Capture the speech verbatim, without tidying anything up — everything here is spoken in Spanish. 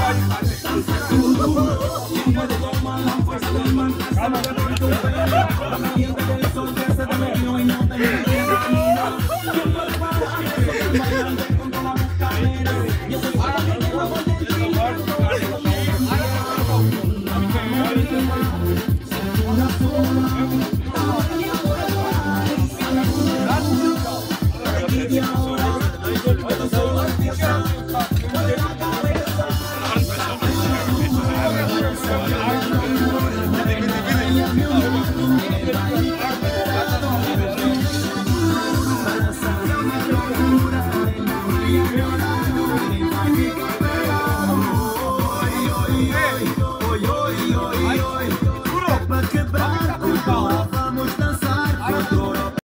¿Quién puede tomar la fuerza del man? Sabe que no hay tu fe, la mierda del